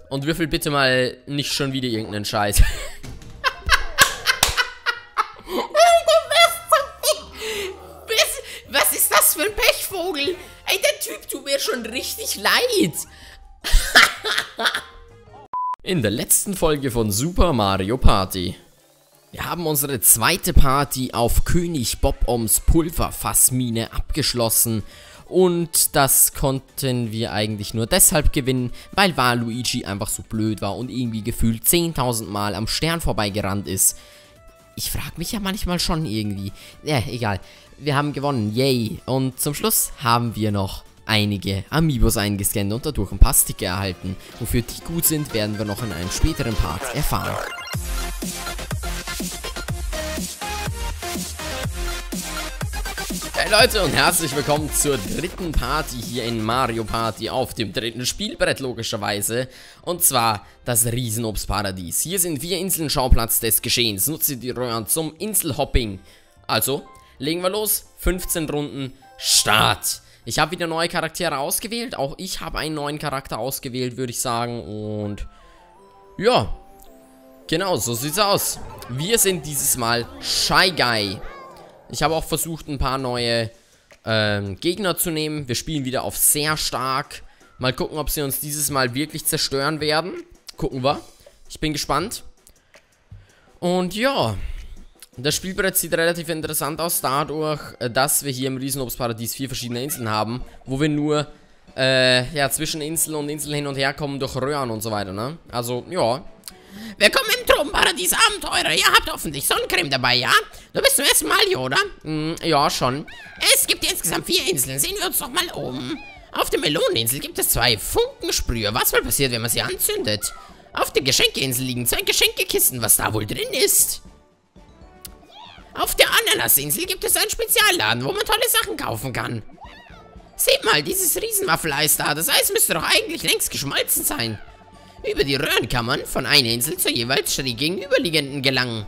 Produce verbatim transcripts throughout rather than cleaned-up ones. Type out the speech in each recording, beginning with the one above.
Und würfel bitte mal nicht schon wieder irgendeinen Scheiß. Was ist das für ein Pechvogel? Ey, der Typ tut mir schon richtig leid. In der letzten Folge von Super Mario Party. Wir haben unsere zweite Party auf König Bob-Oms Pulverfassmine abgeschlossen. Und das konnten wir eigentlich nur deshalb gewinnen, weil Waluigi einfach so blöd war und irgendwie gefühlt zehntausend Mal am Stern vorbeigerannt ist. Ich frage mich ja manchmal schon irgendwie. Ja, egal. Wir haben gewonnen. Yay. Und zum Schluss haben wir noch einige Amiibos eingescannt und dadurch ein paar Sticker erhalten. Wofür die gut sind, werden wir noch in einem späteren Part erfahren. Hey Leute und herzlich willkommen zur dritten Party hier in Mario Party auf dem dritten Spielbrett logischerweise. Und zwar das Riesenobstparadies. Hier sind vier Inseln Schauplatz des Geschehens. Nutze die Röhren zum Inselhopping. Also, legen wir los. fünfzehn Runden, Start. Ich habe wieder neue Charaktere ausgewählt. Auch ich habe einen neuen Charakter ausgewählt, würde ich sagen. Und ja, genau, so sieht's aus. Wir sind dieses Mal Shy Guy. Ich habe auch versucht, ein paar neue ähm, Gegner zu nehmen. Wir spielen wieder auf sehr stark. Mal gucken, ob sie uns dieses Mal wirklich zerstören werden. Gucken wir. Ich bin gespannt. Und ja, das Spielbrett sieht relativ interessant aus, dadurch, dass wir hier im Riesenobstparadies vier verschiedene Inseln haben, wo wir nur äh, ja, zwischen Insel und Insel hin und her kommen durch Röhren und so weiter, ne? Also, ja. Willkommen im Tropenparadies, Abenteurer. Ihr habt hoffentlich Sonnencreme dabei, ja? Du bist zum ersten Mal hier, oder? Mm, ja, schon. Es gibt insgesamt vier Inseln. Sehen wir uns doch mal um. Auf der Meloneninsel gibt es zwei Funkensprüher. Was wohl passiert, wenn man sie anzündet? Auf der Geschenkeinsel liegen zwei Geschenkekisten. Was da wohl drin ist? Auf der Ananasinsel gibt es einen Spezialladen, wo man tolle Sachen kaufen kann. Seht mal, dieses Riesenwaffeleis da. Das Eis müsste doch eigentlich längst geschmolzen sein. Über die Röhren kann man von einer Insel zur jeweils schräg gegenüberliegenden gelangen.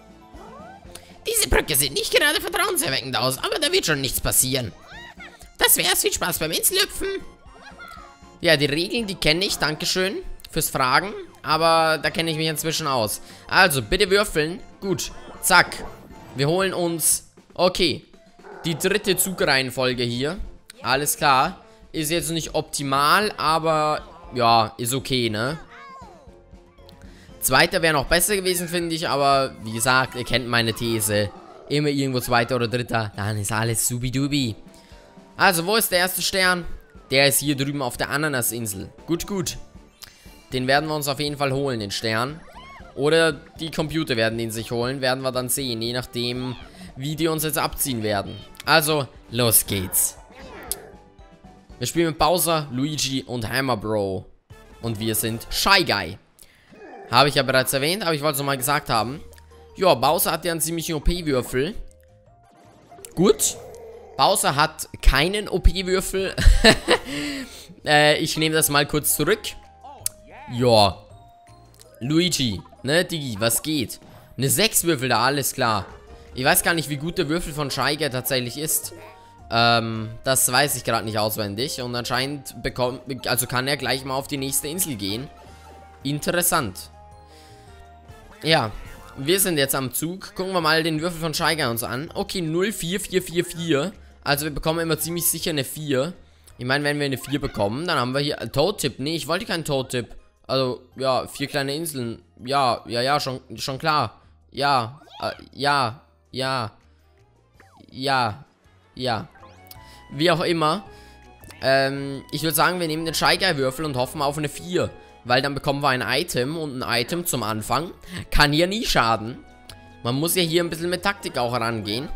Diese Brücke sieht nicht gerade vertrauenserweckend aus, aber da wird schon nichts passieren. Das wär's, viel Spaß beim Inselhüpfen. Ja, die Regeln, die kenne ich, dankeschön fürs Fragen, aber da kenne ich mich inzwischen aus. Also, bitte würfeln. Gut, zack. Wir holen uns, okay, die dritte Zugreihenfolge hier. Alles klar. Ist jetzt nicht optimal, aber ja, ist okay, ne? Zweiter wäre noch besser gewesen, finde ich, aber wie gesagt, ihr kennt meine These. Immer irgendwo zweiter oder dritter, dann ist alles subidubi. Also, wo ist der erste Stern? Der ist hier drüben auf der Ananasinsel. Gut, gut. Den werden wir uns auf jeden Fall holen, den Stern. Oder die Computer werden den sich holen, werden wir dann sehen, je nachdem, wie die uns jetzt abziehen werden. Also, los geht's. Wir spielen mit Bowser, Luigi und Hammer Bro. Und wir sind Shy Guy. Habe ich ja bereits erwähnt, aber ich wollte es nochmal gesagt haben. Ja, Bowser hat ja einen ziemlichen O P-Würfel. Gut. Bowser hat keinen O P-Würfel. äh, ich nehme das mal kurz zurück. Ja. Luigi, ne, Digi, was geht? Eine sechs Würfel da, alles klar. Ich weiß gar nicht, wie gut der Würfel von Shy Guy tatsächlich ist. Ähm, das weiß ich gerade nicht auswendig. Und anscheinend bekommt, also kann er gleich mal auf die nächste Insel gehen. Interessant. Ja, wir sind jetzt am Zug. Gucken wir mal den Würfel von Shy Guy uns an. Okay, null vier vier vier vier. Also wir bekommen immer ziemlich sicher eine vier. Ich meine, wenn wir eine vier bekommen, dann haben wir hier... Toad-Tipp, nee, ich wollte keinen Toad-Tipp. Also, ja, vier kleine Inseln. Ja, ja, ja, schon, schon klar. Ja, äh, ja, ja. Ja, ja. Wie auch immer. Ähm, ich würde sagen, wir nehmen den Shy Guy Würfel und hoffen auf eine vier. Weil dann bekommen wir ein Item und ein Item zum Anfang kann hier nie schaden. Man muss ja hier ein bisschen mit Taktik auch rangehen.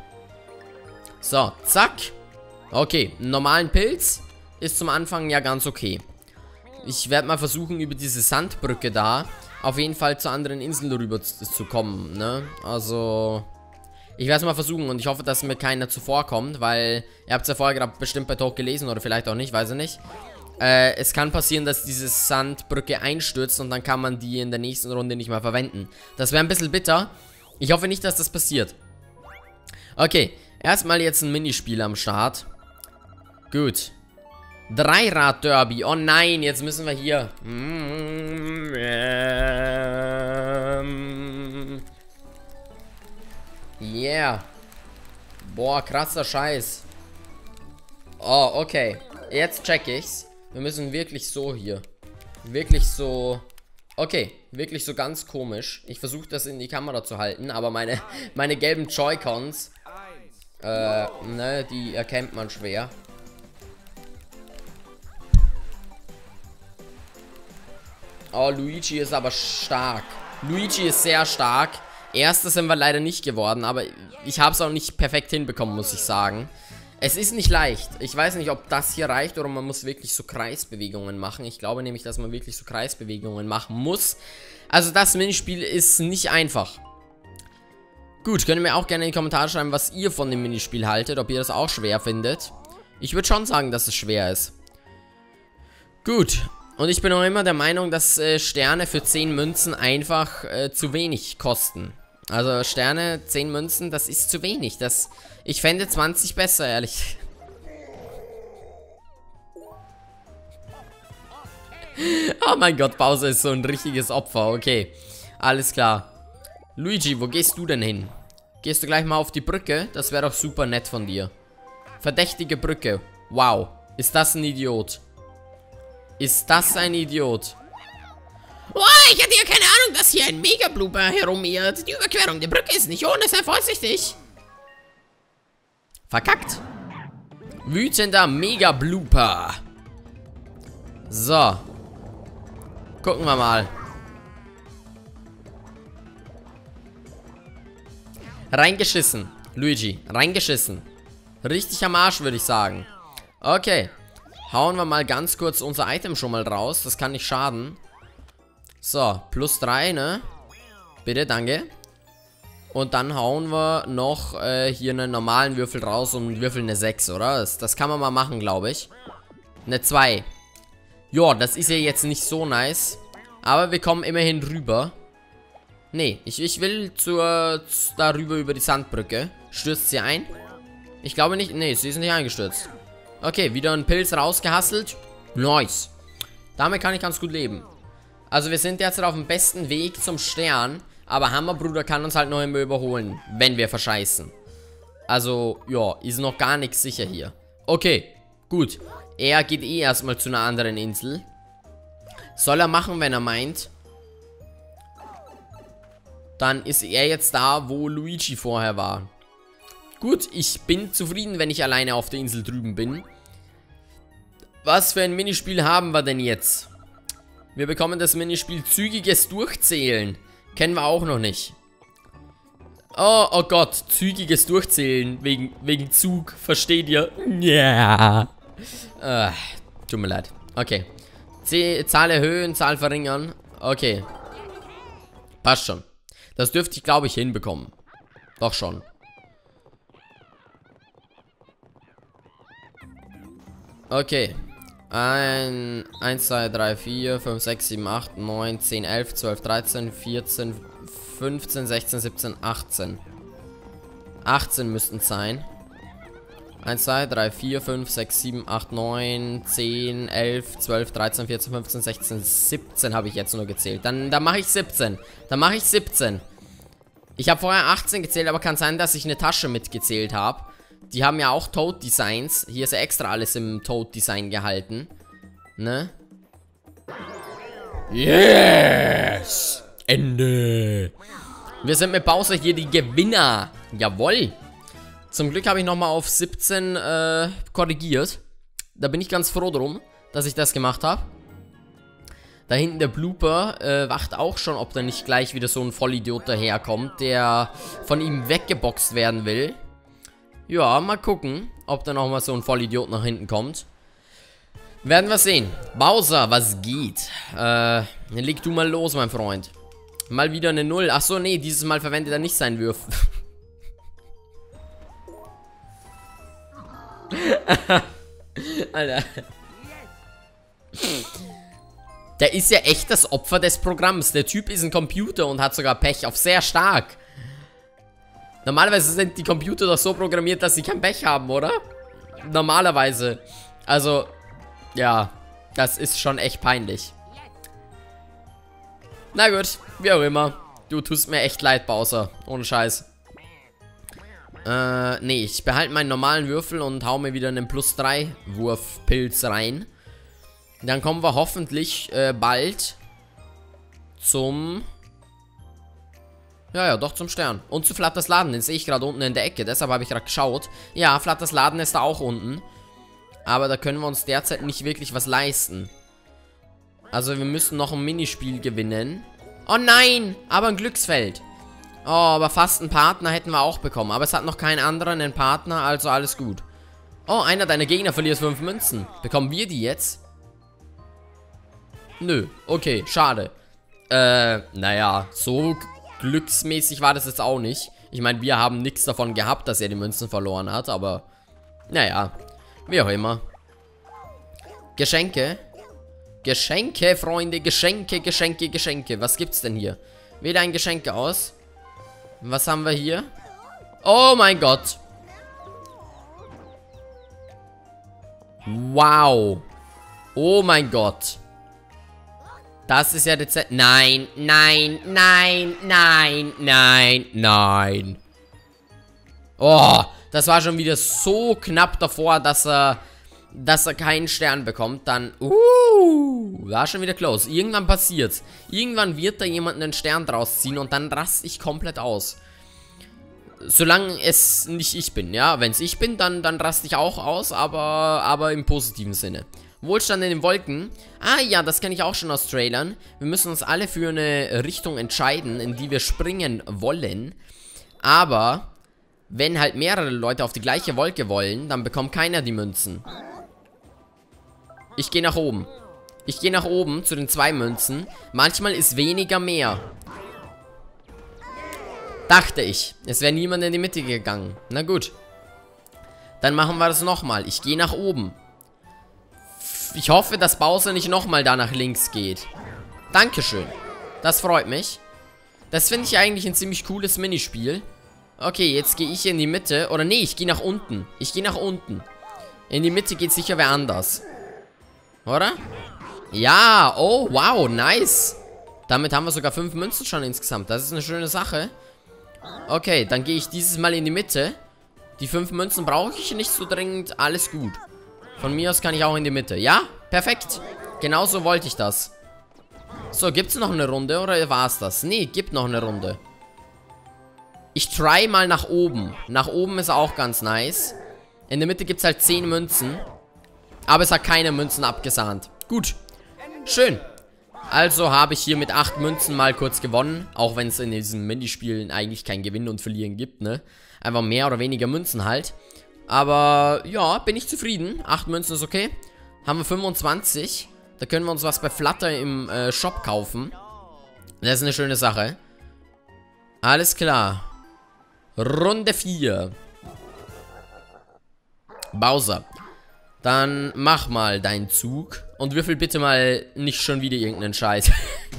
So, zack. Okay, einen normalen Pilz ist zum Anfang ja ganz okay. Ich werde mal versuchen, über diese Sandbrücke da auf jeden Fall zu anderen Inseln rüber zu, zu kommen, ne? Also, ich werde es mal versuchen und ich hoffe, dass mir keiner zuvorkommt, weil ihr habt es ja vorher gerade bestimmt bei Talk gelesen oder vielleicht auch nicht, weiß ich nicht. Äh, es kann passieren, dass diese Sandbrücke einstürzt und dann kann man die in der nächsten Runde nicht mehr verwenden. Das wäre ein bisschen bitter. Ich hoffe nicht, dass das passiert. Okay, erstmal jetzt ein Minispiel am Start. Gut. Dreirad-Derby. Oh nein, jetzt müssen wir hier... Boah, krasser Scheiß. Oh, okay. Jetzt check ich's. Wir müssen wirklich so hier. Wirklich so... Okay, wirklich so ganz komisch. Ich versuche das in die Kamera zu halten, aber meine, meine gelben Joy-Cons, äh, ne, die erkennt man schwer. Oh, Luigi ist aber stark. Luigi ist sehr stark. Erster sind wir leider nicht geworden, aber ich habe es auch nicht perfekt hinbekommen, muss ich sagen. Es ist nicht leicht. Ich weiß nicht, ob das hier reicht oder man muss wirklich so Kreisbewegungen machen. Ich glaube nämlich, dass man wirklich so Kreisbewegungen machen muss. Also das Minispiel ist nicht einfach. Gut, könnt ihr mir auch gerne in die Kommentare schreiben, was ihr von dem Minispiel haltet. Ob ihr das auch schwer findet. Ich würde schon sagen, dass es schwer ist. Gut. Und ich bin auch immer der Meinung, dass äh, Sterne für zehn Münzen einfach äh, zu wenig kosten. Also Sterne, zehn Münzen, das ist zu wenig. Das, ich fände zwanzig besser, ehrlich. Oh mein Gott, Bowser ist so ein richtiges Opfer. Okay, alles klar. Luigi, wo gehst du denn hin? Gehst du gleich mal auf die Brücke? Das wäre doch super nett von dir. Verdächtige Brücke. Wow, ist das ein Idiot? Ist das ein Idiot? Oh, ich hatte ja keine Ahnung, dass hier ein Mega-Blooper herumirrt. Die Überquerung der Brücke ist nicht ohne, sei vorsichtig. Verkackt. Wütender Mega-Blooper. So. Gucken wir mal. Reingeschissen. Luigi, reingeschissen. Richtig am Arsch, würde ich sagen. Okay. Hauen wir mal ganz kurz unser Item schon mal raus. Das kann nicht schaden. So, plus drei, ne? Bitte, danke. Und dann hauen wir noch äh, hier einen normalen Würfel raus und würfeln eine sechs, oder? Das, das kann man mal machen, glaube ich. Eine zwei. Ja, das ist ja jetzt nicht so nice. Aber wir kommen immerhin rüber. Nee, ich, ich will zur, zu, darüber über die Sandbrücke. Stürzt sie ein? Ich glaube nicht. Nee, sie ist nicht eingestürzt. Okay, wieder ein Pilz rausgehasselt. Nice. Damit kann ich ganz gut leben. Also wir sind jetzt auf dem besten Weg zum Stern. Aber Hammerbruder kann uns halt noch immer überholen, wenn wir verscheißen. Also, ja, ist noch gar nichts sicher hier. Okay, gut. Er geht eh erstmal zu einer anderen Insel. Soll er machen, wenn er meint. Dann ist er jetzt da, wo Luigi vorher war. Gut, ich bin zufrieden, wenn ich alleine auf der Insel drüben bin. Was für ein Minispiel haben wir denn jetzt? Wir bekommen das Minispiel zügiges Durchzählen. Kennen wir auch noch nicht. Oh, oh Gott, zügiges Durchzählen wegen, wegen Zug, versteht ihr? Ja. Yeah. Uh, tut mir leid. Okay. C Zahl erhöhen, Zahl verringern. Okay. Passt schon. Das dürfte ich, glaube ich, hinbekommen. Doch schon. Okay. eins, zwei, drei, vier, fünf, sechs, sieben, acht, neun, zehn, elf, zwölf, dreizehn, vierzehn, fünfzehn, sechzehn, siebzehn, achtzehn. achtzehn müssten es sein. eins, zwei, drei, vier, fünf, sechs, sieben, acht, neun, zehn, elf, zwölf, dreizehn, vierzehn, fünfzehn, sechzehn, siebzehn habe ich jetzt nur gezählt. Dann, dann mache ich siebzehn. Dann mache ich siebzehn. Ich habe vorher achtzehn gezählt, aber kann sein, dass ich eine Tasche mitgezählt habe. Die haben ja auch Toad-Designs. Hier ist ja extra alles im Toad-Design gehalten. Ne? Yes! Ende! Wir sind mit Bowser hier die Gewinner. Jawohl! Zum Glück habe ich nochmal auf siebzehn äh, korrigiert. Da bin ich ganz froh drum, dass ich das gemacht habe. Da hinten der Blooper äh, wacht auch schon, ob da nicht gleich wieder so ein Vollidiot daherkommt, der von ihm weggeboxt werden will. Ja, mal gucken, ob da nochmal so ein Vollidiot nach hinten kommt. Werden wir sehen. Bowser, was geht? Äh, leg du mal los, mein Freund. Mal wieder eine Null. Achso, nee, dieses Mal verwendet er nicht seinen Würfel. Alter. Der ist ja echt das Opfer des Programms. Der Typ ist ein Computer und hat sogar Pech auf sehr stark. Normalerweise sind die Computer doch so programmiert, dass sie kein Pech haben, oder? Normalerweise. Also, ja, das ist schon echt peinlich. Na gut, wie auch immer. Du tust mir echt leid, Bowser. Ohne Scheiß. Äh, nee, ich behalte meinen normalen Würfel und hau mir wieder einen Plus drei Wurfpilz rein. Dann kommen wir hoffentlich äh, bald zum... Ja, ja, doch zum Stern. Und zu Flatters Laden, den sehe ich gerade unten in der Ecke. Deshalb habe ich gerade geschaut. Ja, Flatters Laden ist da auch unten. Aber da können wir uns derzeit nicht wirklich was leisten. Also wir müssen noch ein Minispiel gewinnen. Oh nein, aber ein Glücksfeld. Oh, aber fast einen Partner hätten wir auch bekommen. Aber es hat noch kein anderer einen Partner, also alles gut. Oh, einer deiner Gegner verliert fünf Münzen. Bekommen wir die jetzt? Nö, okay, schade. Äh, naja, so glücksmäßig war das jetzt auch nicht. Ich meine, wir haben nichts davon gehabt, dass er die Münzen verloren hat, aber... Naja, wie auch immer. Geschenke. Geschenke, Freunde, Geschenke, Geschenke, Geschenke. Was gibt's denn hier? Wähle ein Geschenk aus. Was haben wir hier? Oh mein Gott. Wow. Oh mein Gott. Das ist ja dezent. Nein, nein, nein, nein, nein, nein. Oh, das war schon wieder so knapp davor, dass er, dass er keinen Stern bekommt. Dann, uh, war schon wieder close. Irgendwann passiert's. Irgendwann wird da jemand einen Stern draus ziehen und dann raste ich komplett aus. Solange es nicht ich bin, ja. Wenn es ich bin, dann, dann raste ich auch aus, aber, aber im positiven Sinne. Wohlstand in den Wolken. Ah ja, das kenne ich auch schon aus Trailern. Wir müssen uns alle für eine Richtung entscheiden, in die wir springen wollen. Aber wenn halt mehrere Leute auf die gleiche Wolke wollen, dann bekommt keiner die Münzen. Ich gehe nach oben. Ich gehe nach oben zu den zwei Münzen. Manchmal ist weniger mehr. Dachte ich. Es wäre niemand in die Mitte gegangen. Na gut. Dann machen wir das nochmal. Ich gehe nach oben. Ich hoffe, dass Bowser nicht nochmal da nach links geht. Dankeschön. Das freut mich. Das finde ich eigentlich ein ziemlich cooles Minispiel. Okay, jetzt gehe ich in die Mitte. Oder nee, ich gehe nach unten. Ich gehe nach unten. In die Mitte geht sicher wer anders. Oder? Ja, oh, wow, nice. Damit haben wir sogar fünf Münzen schon insgesamt. Das ist eine schöne Sache. Okay, dann gehe ich dieses Mal in die Mitte. Die fünf Münzen brauche ich nicht so dringend. Alles gut. Von mir aus kann ich auch in die Mitte. Ja, perfekt. Genauso wollte ich das. So, gibt es noch eine Runde oder war es das? Nee, gibt noch eine Runde. Ich try mal nach oben. Nach oben ist auch ganz nice. In der Mitte gibt es halt zehn Münzen. Aber es hat keine Münzen abgesahnt. Gut. Schön. Also habe ich hier mit acht Münzen mal kurz gewonnen. Auch wenn es in diesen Minispielen eigentlich kein Gewinnen und Verlieren gibt, ne? Einfach mehr oder weniger Münzen halt. Aber, ja, bin ich zufrieden. acht Münzen ist okay. Haben wir fünfundzwanzig. Da können wir uns was bei Flutter im äh, Shop kaufen. Das ist eine schöne Sache. Alles klar. Runde vier. Bowser. Dann mach mal deinen Zug. Und würfel bitte mal nicht schon wieder irgendeinen Scheiß.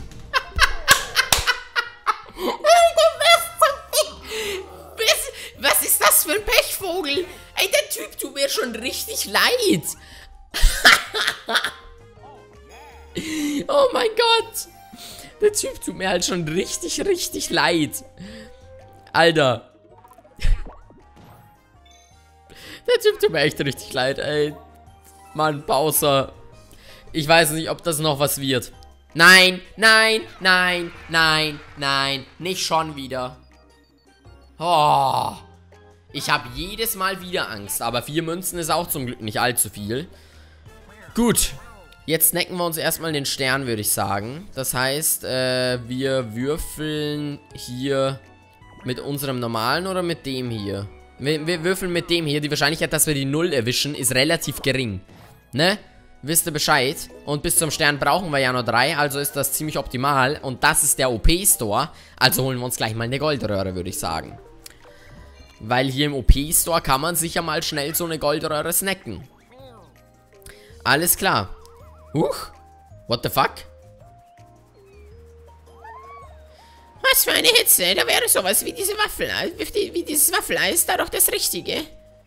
Was ist das für ein Pechvogel? Ey, der Typ tut mir schon richtig leid. Oh mein Gott. Der Typ tut mir halt schon richtig, richtig leid. Alter. Der Typ tut mir echt richtig leid, ey. Mann, Bowser. Ich weiß nicht, ob das noch was wird. Nein, nein, nein, nein, nein. Nicht schon wieder. Oh. Ich habe jedes Mal wieder Angst. Aber vier Münzen ist auch zum Glück nicht allzu viel. Gut. Jetzt snacken wir uns erstmal den Stern, würde ich sagen. Das heißt, äh, wir würfeln hier mit unserem normalen oder mit dem hier? Wir, wir würfeln mit dem hier. Die Wahrscheinlichkeit, dass wir die Null erwischen, ist relativ gering. Ne? Wisst ihr Bescheid? Und bis zum Stern brauchen wir ja nur drei. Also ist das ziemlich optimal. Und das ist der O P-Store. Also holen wir uns gleich mal eine Goldröhre, würde ich sagen. Weil hier im O P-Store kann man sicher mal schnell so eine Goldröhre snacken. Alles klar. Huch. What the fuck? Was für eine Hitze. Da wäre sowas wie diese Waffeleis. Wie, wie dieses Waffeleis. Da doch das Richtige.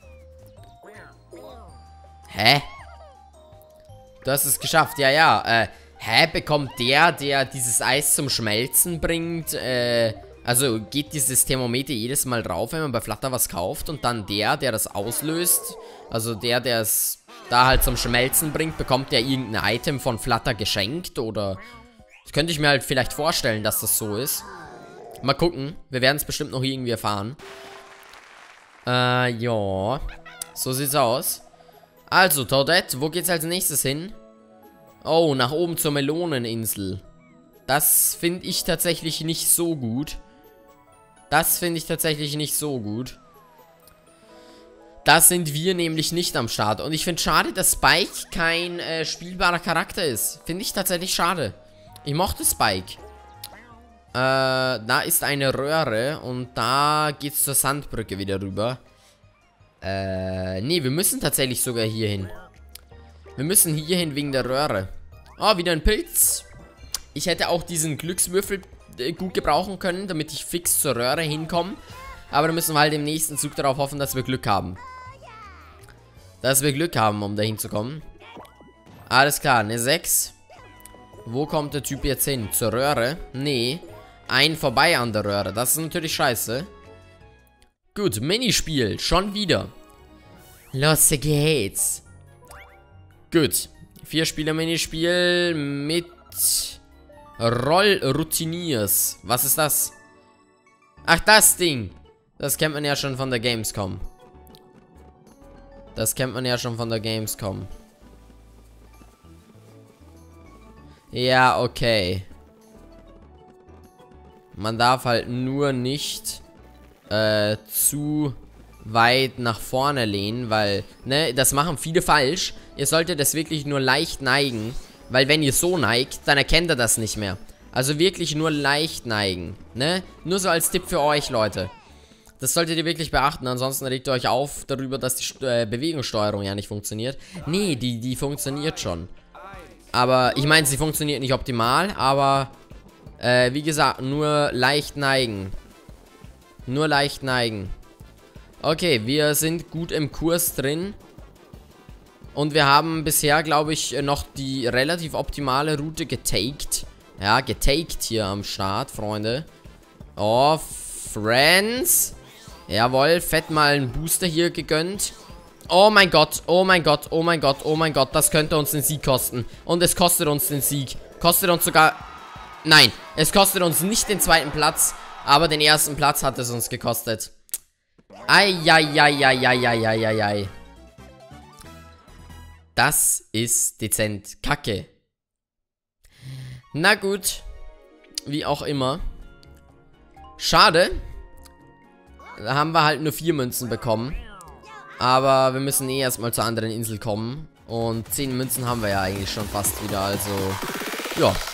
Hä? Du hast es geschafft. Ja, ja. Äh, hä? Bekommt der, der dieses Eis zum Schmelzen bringt, äh, Also geht dieses Thermometer jedes Mal drauf, wenn man bei Flutter was kauft und dann der, der das auslöst, also der, der es da halt zum Schmelzen bringt, bekommt der irgendein Item von Flutter geschenkt oder... Das könnte ich mir halt vielleicht vorstellen, dass das so ist. Mal gucken, wir werden es bestimmt noch irgendwie erfahren. Äh, ja. So sieht's aus. Also, Toadette, wo geht's als nächstes hin? Oh, nach oben zur Meloneninsel. Das finde ich tatsächlich nicht so gut. Das finde ich tatsächlich nicht so gut. Da sind wir nämlich nicht am Start. Und ich finde schade, dass Spike kein äh, spielbarer Charakter ist. Finde ich tatsächlich schade. Ich mochte Spike. Äh, da ist eine Röhre und da geht's zur Sandbrücke wieder rüber. Äh, nee, wir müssen tatsächlich sogar hier hin. Wir müssen hier hin wegen der Röhre. Oh, wieder ein Pilz. Ich hätte auch diesen Glückswürfel gut gebrauchen können, damit ich fix zur Röhre hinkomme. Aber da müssen wir halt im nächsten Zug darauf hoffen, dass wir Glück haben. Dass wir Glück haben, um da hinzukommen. Alles klar, eine sechs. Wo kommt der Typ jetzt hin? Zur Röhre? Nee. Ein vorbei an der Röhre. Das ist natürlich scheiße. Gut, Minispiel. Schon wieder. Los geht's. Gut. Vier Spieler Minispiel mit... Rollroutiniers. Was ist das? Ach, das Ding. Das kennt man ja schon von der Gamescom. Das kennt man ja schon von der Gamescom. Ja, okay. Man darf halt nur nicht äh, zu weit nach vorne lehnen, weil, ne, das machen viele falsch. Ihr solltet das wirklich nur leicht neigen. Weil wenn ihr so neigt, dann erkennt er das nicht mehr. Also wirklich nur leicht neigen, ne? Nur so als Tipp für euch, Leute. Das solltet ihr wirklich beachten, ansonsten regt ihr euch auf darüber, dass die äh, Bewegungssteuerung ja nicht funktioniert. Nee, die, die funktioniert schon. Aber, ich meine, sie funktioniert nicht optimal, aber, äh, wie gesagt, nur leicht neigen. Nur leicht neigen. Okay, wir sind gut im Kurs drin. Und wir haben bisher, glaube ich, noch die relativ optimale Route getaked. Ja, getaked hier am Start, Freunde. Oh, Friends. Jawohl, fett mal einen Booster hier gegönnt. Oh mein Gott, oh mein Gott, oh mein Gott, oh mein Gott. Das könnte uns den Sieg kosten. Und es kostet uns den Sieg. Kostet uns sogar... Nein, es kostet uns nicht den zweiten Platz. Aber den ersten Platz hat es uns gekostet. Eieieiei. Das ist dezent kacke. Na gut. Wie auch immer. Schade. Da haben wir halt nur vier Münzen bekommen. Aber wir müssen eh erstmal zur anderen Insel kommen. Und zehn Münzen haben wir ja eigentlich schon fast wieder. Also, ja.